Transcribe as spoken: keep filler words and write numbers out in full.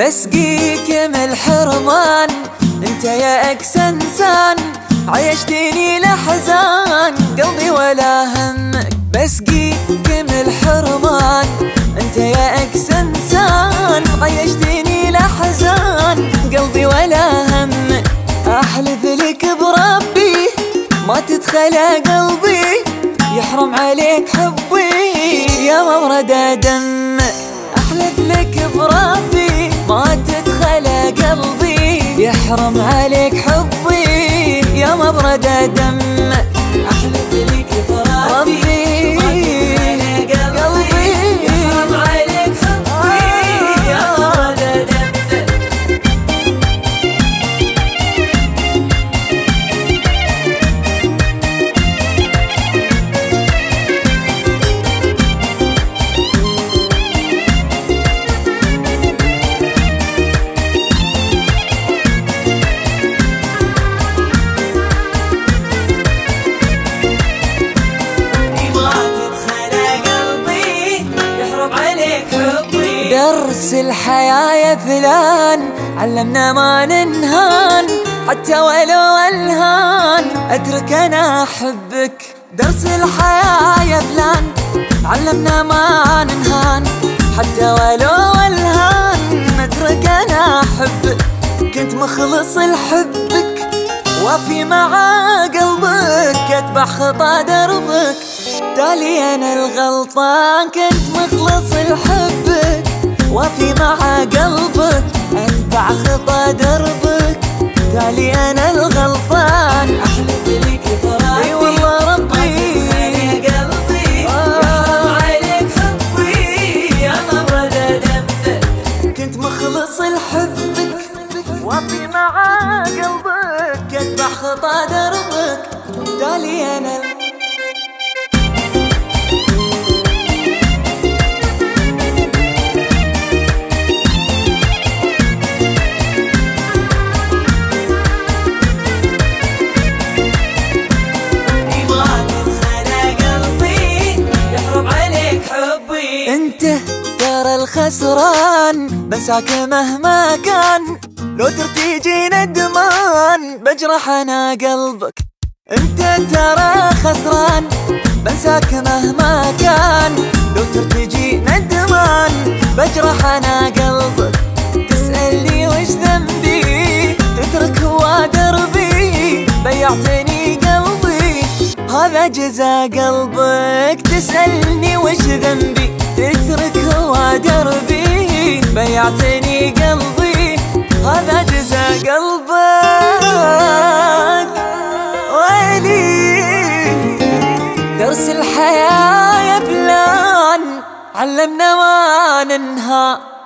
بسقيك من الحرمان انت يا اكس انسان، عيشتني لحزان قلبي ولا همك. بسقيك من الحرمان انت يا اكس انسان، عيشتني لحزان قلبي ولا همك. احلف لك بربي ما تدخل قلبي، يحرم عليك حبي يا مورد دمك. احلف لك بربي ما تدخل قلبي، يحرم عليك حبي يا مبرد دمك. احلف لك بربي ما تدخل قلبي، يحرم عليك حبي يا مبرد دمك. درس الحياة يا فلان علمنا ما ننهان، حتى ولو الهان اترك انا احبك. درس الحياة يا فلان علمنا ما ننهان، حتى ولو الهان اترك انا احبك. كنت مخلص لحبك وافي مع قلبك، اتبع خطى دربك تالي انا الغلطان. كنت مخلص لحبك وافي مع قلبك، اتبع خطى دربك تالي انا الغلطان. احلف لك بربي اي والله ربي يا قلبي يحرم عليك حبي يا مبرد دمك. كنت مخلص لحبك وافي مع قلبك، اتبع خطى دربك تالي انا. انت ترى الخسران بنساك مهما كان، لو ترتجي ندمان بجرح انا قلبك. انت ترى خسران بنساك مهما كان، لو ترتجي ندمان بجرح انا قلبك. تسألني وش ذنبي تترك هو دربي، بيعتني قلبي هذا جزا قلبك. تسألني وش ذنبي تترك هو دربي، بيعتني قلبي هذا جزا قلبك. ويلي درس الحياة يا فلان علمنا ما ننهى،